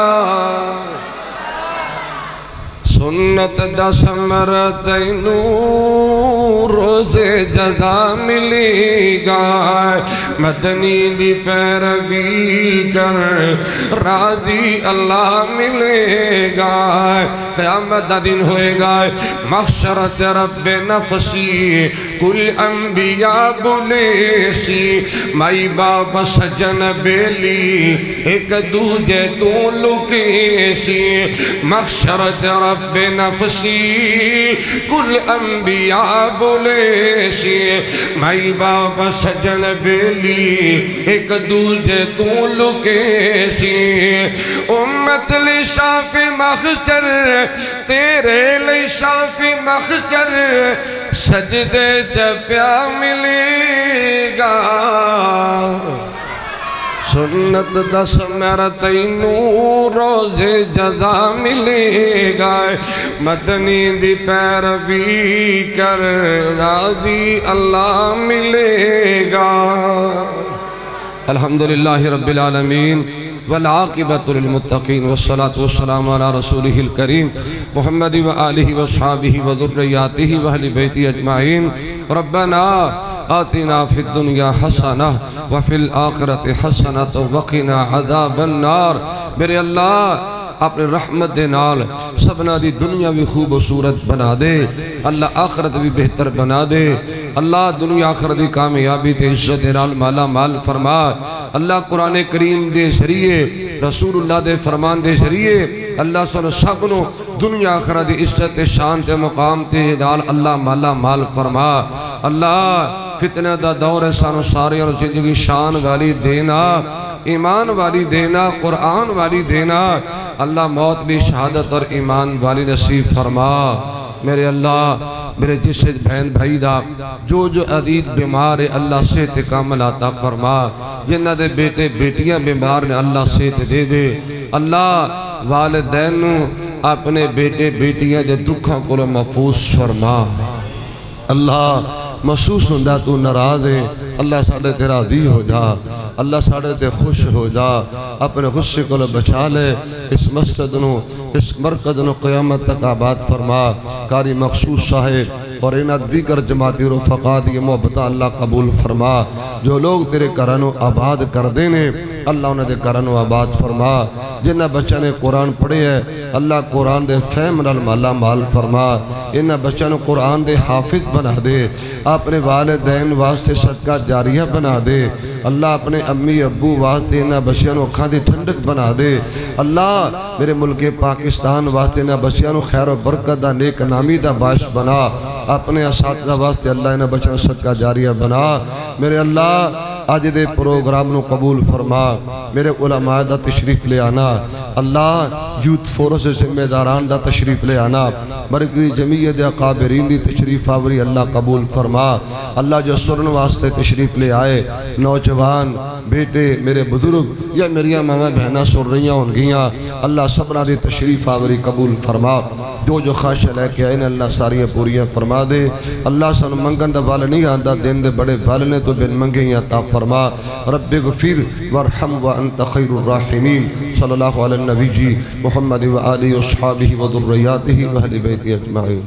سنت دا سمر تینو روز جزا ملے گا مدنی دی پیروی کر راضی اللہ ملے گا قیامت دا دن ہوئے گا محشرت رب نفسی کل انبیاء بولے سی مائی باپ سجن بیلی ایک دوجے تو لکے سی محشرت رب نفسی کل انبیاء بولے سی مائی باپ سجن بیلی ایک دوجے تو لکے سی امت لی شافی محشر تیرے لی شافی محشر سجدے جپیا ملے گا سنت دا سمر تینو روز جزا ملے گا مدنی دی پیروی کر راضی اللہ ملے گا الحمدللہ رب العالمین والعاقبۃ للمتقین والصلاة والسلام علی رسولہ الکریم محمد وآلہ وصحابہ وذریاتہ واہل بیتہ اجمعین ربنا آتنا فی الدنیا حسنہ وفی الآخرت حسنہ وقنا عذاب النار میرے اللہ اپنے رحمت دے نال سبنا دی دنیا بھی خوب و صورت بنا دے اللہ آخرت بھی بہتر بنا دے اللہ دنیا آخرت دی کامیابی تے عزت نال مالا مال فرما اللہ قرآن کریم دے ذریعے رسول اللہ دے فرمان دے ذریعے اللہ صلی اللہ سبنو دنیا آخرت دی عزت شان تے مقام تے نال اللہ مالا مال فرما اللہ فتنہ دا دور سانو سارے اور زندگی شان والی دینا ایمان والی دینا قرآن والی دینا اللہ موت بھی شہادت اور ایمان والی نصیب فرما میرے اللہ میرے جس بہن بھائی دا جو عدید بیمار ہے اللہ صحت کامل عطا فرما جنہ دے بیٹے بیٹیاں بیمار نے اللہ صحت دے دے اللہ والدین اپنے بیٹے بیٹیاں دے دکھاں کو محفوظ فرما اللہ محسوس ہوندہ تو ناراض ہے اللہ ساڑھے تے راضی ہو جا اللہ ساڑھے تے خوش ہو جا اپنے غصے کو بچا لے اس مسجد نو اس مرکز نو قیامت تک آباد فرما قاری مخصوص صاحب اور انہاں دیگر جماعتی رفقا دی محبت اللہ قبول فرما. جو لوگ تیرے گھرانو آباد کر دینے اللہ انہیں دے گھرانو آباد فرما. جنہ بچہ نے قرآن پڑھے ہے اللہ قرآن دے فہم نال مالا مال فرما. انہاں بچہ نے قرآن دے حافظ بنا دے. اپنے والدین واسطے صدقہ جاریہ بنا دے. اللہ اپنے امی ابو واسطے انہاں بچیاں نو اکھاں دی ٹھنڈک بنا دے. اللہ میرے ملک پاکستان واسطے انہاں بچیاں نو خیر و برکت دا نیک نامی دا باعث بنا. اپنے اساتذہ واسطے اللہ انہاں بچیاں نو صدقہ جاریہ بنا. میرے اللہ آج دے پروگرام نو قبول فرما. میرے علماء دا تشریف لے آنا. اللہ یوتھ فورس ذمہ داران دا تشریف لے آنا. مرکزی جمعیت اکابرین دی تشریف آوری اللہ قبول فرما. اللہ جو سرن واسطے تشریف لے آئے نوجوان بیٹے میرے بزرگ یا میریاں ماما بہنہ سر رہیاں ہون گیاں اللہ سبنا دی تشریف آوری قبول فرما. جو خواہش لے کے آئین اللہ ساریاں پوریاں فرما دے. اللہ سن منگن دا والا نہیں آندہ دین دے بڑے والنے تو بن منگیں عطا فرما. رب اغفر وارحم وانت خیر الراحمین. صلی اللہ علیہ النبی جی محمد و آلہ و اصحابہ و ذریاتہ و اہل بیت اجمعین.